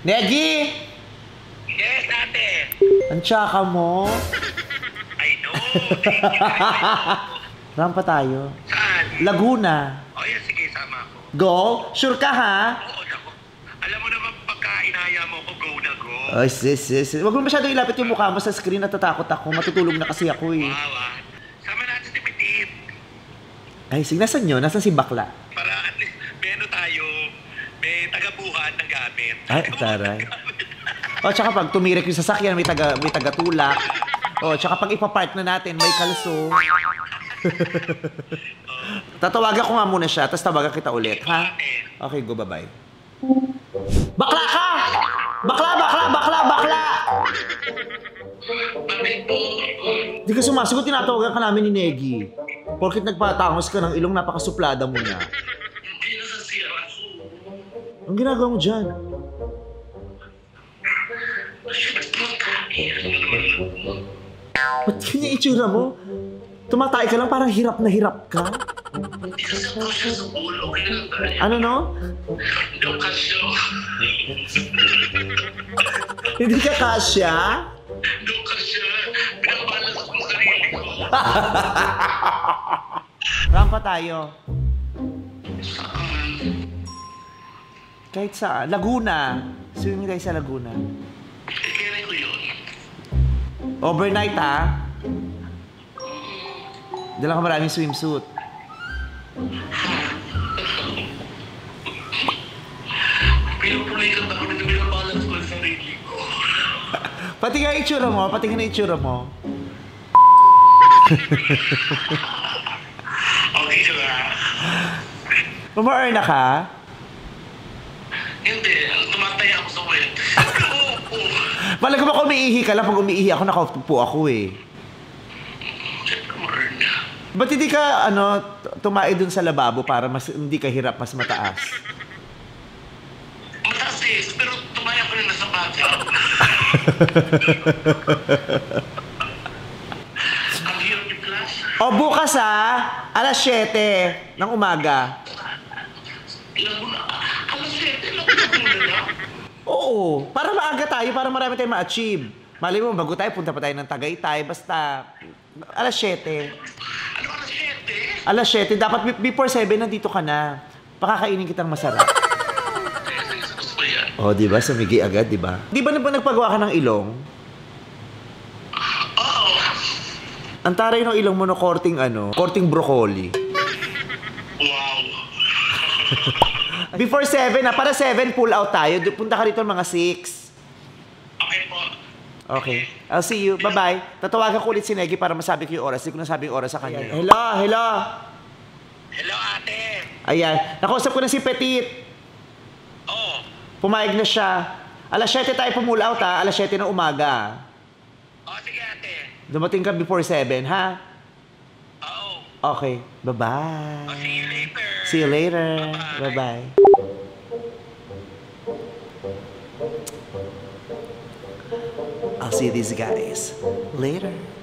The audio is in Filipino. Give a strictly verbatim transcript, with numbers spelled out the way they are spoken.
Negi! Yes, ate. Ang tsaka mo. I know. Rampa tayo. Saan? Laguna. O yan, sige, sama ako. Go? Sure ka ha? Oo, naku. Alam mo naman, pagka inaya mo ko, go na go. Ay, sis, sis. Huwag mo masyado ilapit yung mukha mo sa screen. Natatakot ako. Matutulog na kasi ako eh. Wow, ah. Sama natin si Petit. Ay, sige. Nasaan nyo? Nasaan si Bakla? Para at least, may ano tayo, may tagabuhat ng gamit. Ay, taray. O, tsaka pag tumirik yung sasakyan, may taga, may taga-tulak. O, tsaka pag ipapark na natin, may kalso. Tatawagan ko nga muna siya, tapos tawagan kita ulit, ha? Okay, go, bye-bye. Bakla ka! Bakla, bakla, bakla, bakla! Di ka sumasagot, tinatawagan ka namin ni Negi. Porkit nagpatangos ka ng ilong, napakasuplada mo niya. Hindi na sa sira ko. Anong ginagawa mo dyan? Ba't kanya itsura mo? Tumatay ka lang, parang hirap na hirap ka? Hindi kasi ako siya sa ulo. Kaya lang tayo. Ano no? Hindi ka siya. Hindi ka kasya? Hindi ka siya. Pinabalas ko ang sarili ko. Rampa tayo. Kahit saan. Laguna. Swimming tayo sa Laguna. Kaya ko yun. Overnight ha? Dala ka maraming swimsuit. Pinupuloy ka ba kami na pinabalas ko ang sarili ko? Pati nga itsura mo. Pati nga na itsura mo. Okay ka ba? Mama-earn na ka? Hindi. Tumatay ako sa wet. Malaga ba kung umiihi ka lang? Pag umiihi ako, nakaupo ako eh. Ba't hindi ka, ano, tumae dun sa lababo para mas hindi ka hirap, mas mataas? Mataas eh, pero tumaya ko rin na sa bata. Ang hirap yung class. O bukas ha, alas siyete ng umaga. Ilang mo na, alas siyete, ilang mo na na. Oo, para maaga tayo, para marami tayong ma-achieve. Mali mo, bago tayo, punta pa tayo ng Tagaytay, basta alas siyete. Ano alas siyete? Alas siyete, dapat before seven nandito ka na. Pakakainin kitang masarap. Gusto ko yan. O, di ba? Sumigi agad, di ba? Di ba na ba nagpagawa ka ng ilong? Oo. Ang taray ng ilong mo no, korting ano, korting broccoli. Wow. Before seven na, para seven pull out tayo. Punta ka rito mga six. Okay po. Okay. I'll see you. Bye-bye. Tatawagan ko ulit si Negi para masabi ko yung oras. Hindi ko nasabi yung oras sa kanya. Hello, hello. Hello, ate. Ayan. Nakausap ko na si Petit. Oo. Pumayag na siya. alas siyete tayo pull out ha. alas siyete ng umaga. Oo, sige, ate. Dumating ka before seven, ha? Oo. Okay. Bye-bye. Oh, see you later. See you later. Bye-bye. Bye-bye. I'll see these guys later.